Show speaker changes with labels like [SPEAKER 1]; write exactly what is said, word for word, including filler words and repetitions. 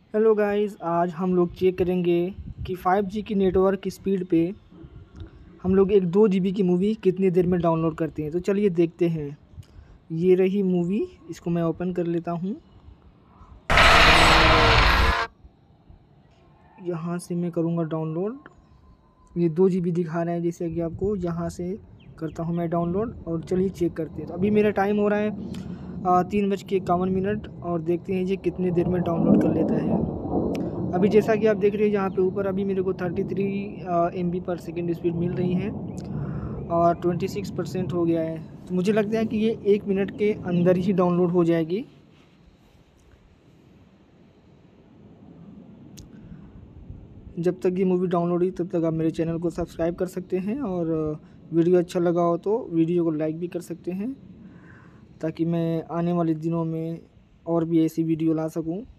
[SPEAKER 1] Hello guys, आज हम लोग चेक करेंगे कि फाइव जी की नेटवर्क की स्पीड पे हम लोग एक दो जी बी की मूवी कितनी देर में डाउनलोड करते हैं। तो चलिए देखते हैं। ये रही मूवी, इसको मैं ओपन कर लेता हूँ और यहाँ से मैं करूँगा डाउनलोड। ये दो जी बी दिखा रहा है, जैसे कि आपको यहाँ से करता हूँ मैं डाउनलोड। और चलिए चेक करते हैं। तो अभी मेरा टाइम हो रहा है तीन बज के इक्यावन मिनट और देखते हैं ये कितने देर में डाउनलोड कर लेता है। अभी जैसा कि आप देख रहे हैं यहाँ पे ऊपर अभी मेरे को thirty three M B per second speed मिल रही है और ट्वेंटी सिक्स परसेंट हो गया है। तो मुझे लगता है कि ये एक मिनट के अंदर ही डाउनलोड हो जाएगी। जब तक ये मूवी डाउनलोड हुई तब तक आप मेरे चैनल को सब्सक्राइब कर सकते हैं और वीडियो अच्छा लगा हो तो वीडियो को लाइक भी कर सकते हैं, ताकि मैं आने वाले दिनों में और भी ऐसी वीडियो ला सकूं।